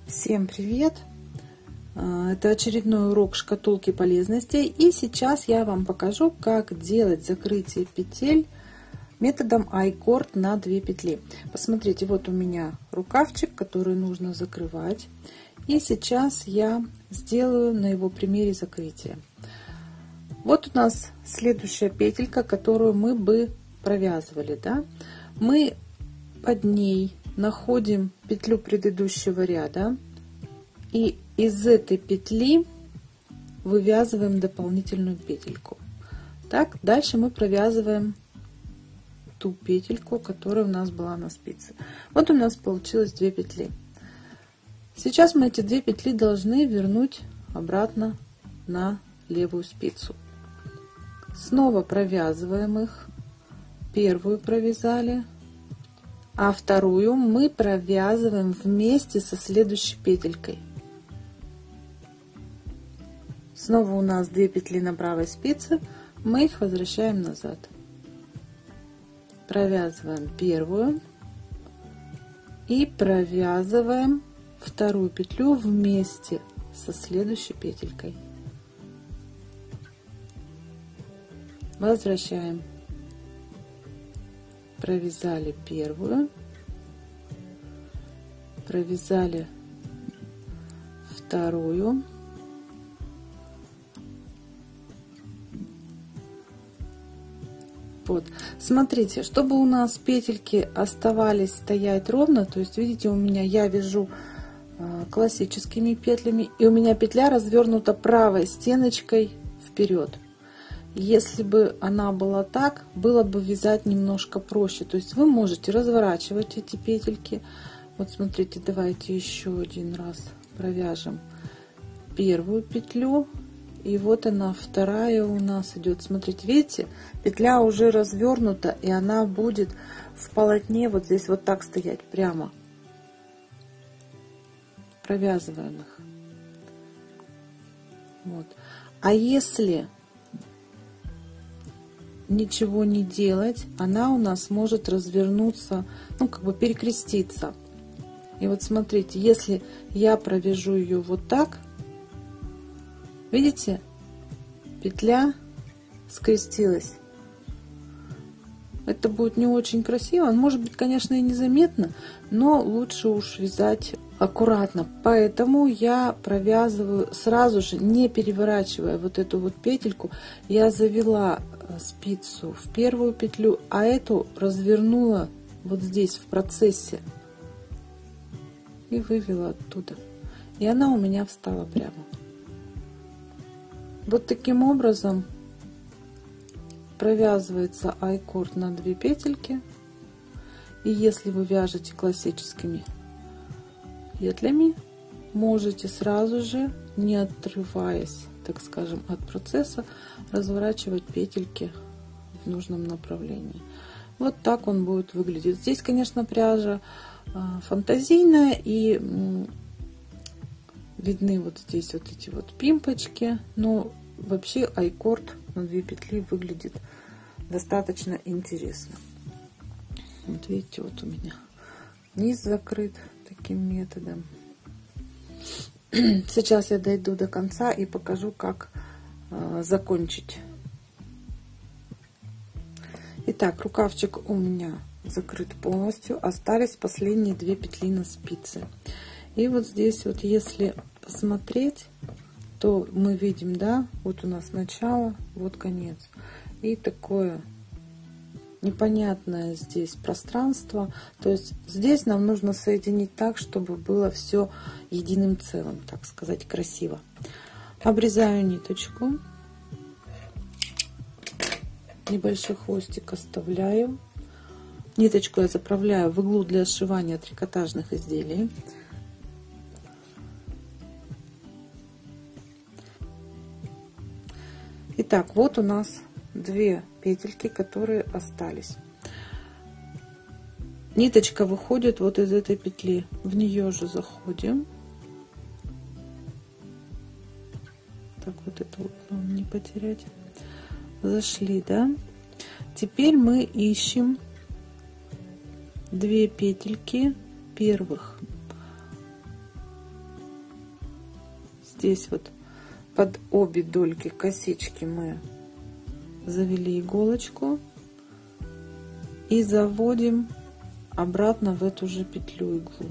Всем привет! Это очередной урок шкатулки полезностей, и сейчас я вам покажу, как делать закрытие петель методом I-cord на 2 петли. Посмотрите, вот у меня рукавчик, который нужно закрывать, и сейчас я сделаю на его примере закрытие. Вот у нас следующая петелька, которую мы бы провязывали, да? Мы под ней находим петлю предыдущего ряда и из этой петли вывязываем дополнительную петельку. Так, дальше мы провязываем ту петельку, которая у нас была на спице. Вот у нас получилось 2 петли. Сейчас мы эти 2 петли должны вернуть обратно на левую спицу. Снова провязываем их. Первую провязали, а вторую мы провязываем вместе со следующей петелькой. Снова у нас 2 петли на правой спице, мы их возвращаем назад. Провязываем первую и провязываем вторую петлю вместе со следующей петелькой. Возвращаем. Провязали первую, провязали вторую, вот. Смотрите, чтобы у нас петельки оставались стоять ровно, то есть видите, у меня я вяжу классическими петлями, и у меня петля развернута правой стеночкой вперед. Если бы она была так, было бы вязать немножко проще. То есть вы можете разворачивать эти петельки. Вот смотрите, давайте еще один раз провяжем первую петлю. И вот она, вторая у нас идет. Смотрите, видите, петля уже развернута, и она будет в полотне вот здесь вот так стоять прямо. Провязываем их. Вот. А если ничего не делать, она у нас может развернуться, ну как бы перекреститься. И вот смотрите, если я провяжу ее вот так, видите, петля скрестилась. Это будет не очень красиво, может быть, конечно, и незаметно, но лучше уж вязать аккуратно. Поэтому я провязываю сразу же, не переворачивая вот эту вот петельку. Я завела спицу в первую петлю, а эту развернула вот здесь в процессе и вывела оттуда. И она у меня встала прямо. Вот таким образом провязывается I-cord на 2 петельки. И если вы вяжете классическими петлями, можете сразу же, не отрываясь, так скажем, от процесса, разворачивать петельки в нужном направлении. Вот так он будет выглядеть. Здесь, конечно, пряжа фантазийная, и видны вот здесь вот эти вот пимпочки, но вообще I-cord на 2 петли выглядит достаточно интересно. Вот видите, вот у меня низ закрыт таким методом. Сейчас я дойду до конца и покажу, как закончить. Итак, рукавчик у меня закрыт полностью, остались последние 2 петли на спице. И вот здесь вот, если посмотреть, то мы видим, да, вот у нас начало, вот конец. И такое непонятное здесь пространство. То есть здесь нам нужно соединить так, чтобы было все единым целым, так сказать, красиво. Обрезаю ниточку, небольшой хвостик оставляю. Ниточку я заправляю в иглу для сшивания трикотажных изделий. Итак, вот у нас 2 петельки, которые остались. Ниточка выходит вот из этой петли, в нее же заходим. Так, вот это вот не потерять. Зашли, да? Теперь мы ищем 2 петельки первых. здесь вот под обе дольки косички мы завели иголочку и заводим обратно в эту же петлю иглу.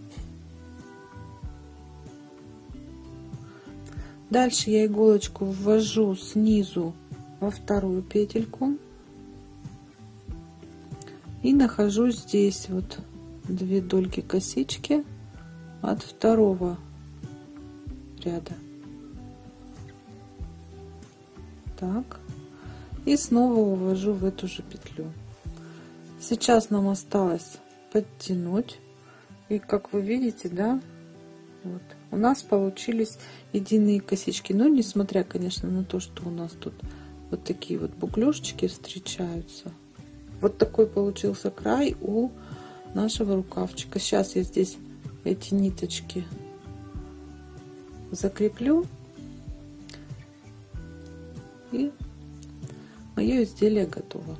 Дальше я иголочку ввожу снизу во вторую петельку и нахожу здесь вот 2 дольки косички от второго ряда. Так, и снова увожу в эту же петлю. Сейчас нам осталось подтянуть, и как вы видите, да, вот у нас получились единые косички. Но несмотря, конечно, на то, что у нас тут вот такие вот буклюшечки встречаются, вот такой получился край у нашего рукавчика. Сейчас я здесь эти ниточки закреплю, и мое изделие готово.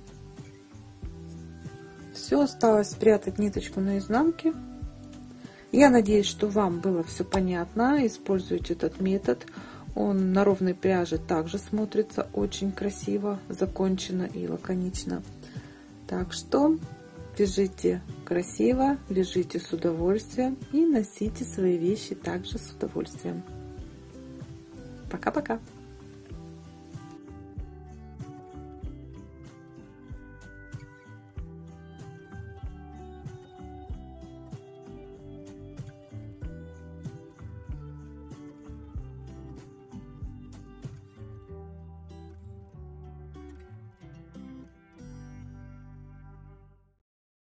Все, осталось спрятать ниточку на изнанке. Я надеюсь, что вам было все понятно. Используйте этот метод. Он на ровной пряже также смотрится очень красиво, закончено и лаконично. Так что вяжите красиво, вяжите с удовольствием и носите свои вещи также с удовольствием. Пока-пока!